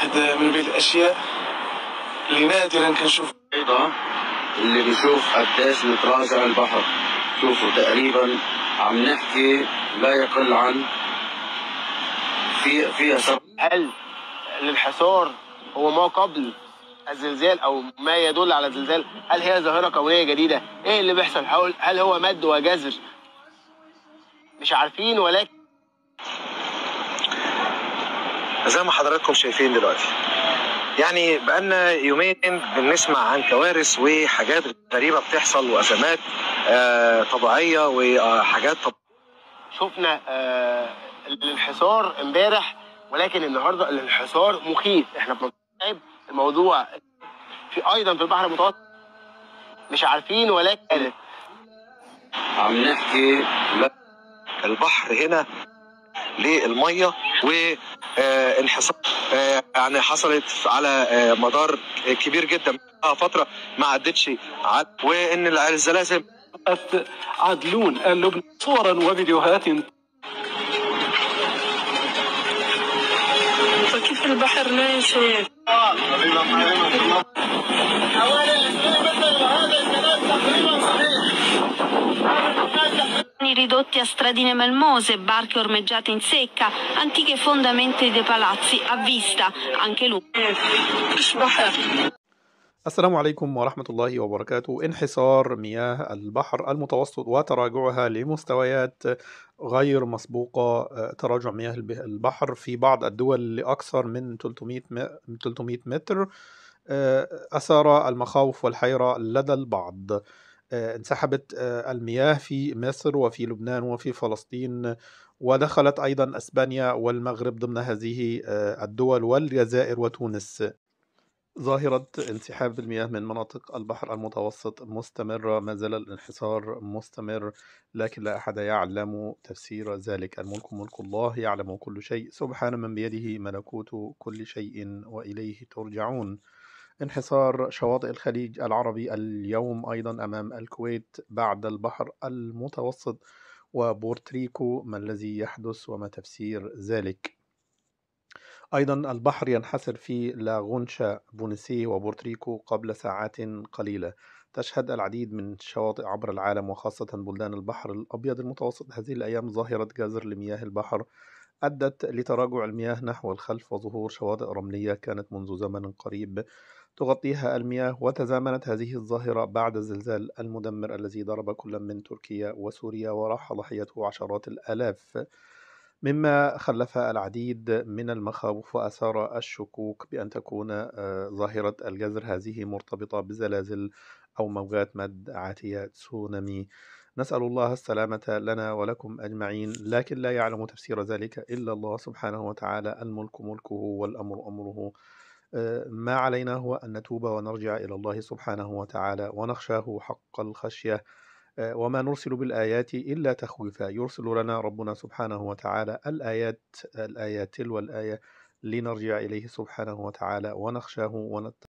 واحدة من الأشياء اللي نادرا كنشوف أيضا اللي بيشوف قديش متراجع البحر. شوفوا تقريبا عم نحكي لا يقل عن فيها هل الانحسار هو ما قبل الزلزال او ما يدل على الزلزال؟ هل هي ظاهرة كونية جديدة؟ ايه اللي بيحصل؟ هل هو مد وجزر؟ مش عارفين. ولكن زي ما حضراتكم شايفين دلوقتي يعني بقالنا يومين بنسمع عن كوارث وحاجات غريبة بتحصل وأزمات طبيعية وحاجات شفنا الانحسار امبارح، ولكن النهارده الانحسار مخيف. احنا بنستوعب الموضوع في ايضا في البحر المتوسط مش عارفين. ولكن عم نحكي البحر هنا للمية وانحسار يعني حصلت على مدار كبير جدا، فترة ما عدتش وان الزلازل عدلون اللبنان صورا وفيديوهات. فكيف البحر لا يشاف. Ridotti a stradine melmose, barche ormeggiate in secca, antiche fondamenta dei palazzi a vista, anche lui. السلام عليكم ورحمة الله وبركاته. انحسار مياه البحر المتوسط وتراجعها لمستويات غير مسبوقة. تراجع مياه البحر في بعض الدول لأكثر من 300 متر أثار المخاوف والحيرة لدى البعض. انسحبت المياه في مصر وفي لبنان وفي فلسطين، ودخلت أيضا أسبانيا والمغرب ضمن هذه الدول والجزائر وتونس. ظاهرة انسحاب المياه من مناطق البحر المتوسط مستمرة، ما زال الانحسار مستمر، لكن لا أحد يعلم تفسير ذلك. الملك ملك الله، يعلم كل شيء، سبحان من بيده ملكوت كل شيء وإليه ترجعون. انحسار شواطئ الخليج العربي اليوم أيضا أمام الكويت بعد البحر المتوسط وبورتريكو. ما الذي يحدث وما تفسير ذلك؟ أيضا البحر ينحسر في لاغونشا بونسيه وبورتريكو قبل ساعات قليلة. تشهد العديد من الشواطئ عبر العالم وخاصة بلدان البحر الأبيض المتوسط هذه الأيام ظاهرة جزر لمياه البحر أدت لتراجع المياه نحو الخلف وظهور شواطئ رملية كانت منذ زمن قريب تغطيها المياه. وتزامنت هذه الظاهرة بعد الزلزال المدمر الذي ضرب كل من تركيا وسوريا وراح ضحيته عشرات الآلاف، مما خلف العديد من المخاوف وأثار الشكوك بأن تكون ظاهرة الجزر هذه مرتبطة بزلازل أو موجات مد عاتية تسونامي. نسأل الله السلامة لنا ولكم أجمعين، لكن لا يعلم تفسير ذلك إلا الله سبحانه وتعالى. الملك ملكه والأمر أمره. ما علينا هو أن نتوب ونرجع إلى الله سبحانه وتعالى ونخشاه حق الخشية. وما نرسل بالآيات إلا تخويفا. يرسل لنا ربنا سبحانه وتعالى الآيات تلو الآية لنرجع إليه سبحانه وتعالى ونخشاه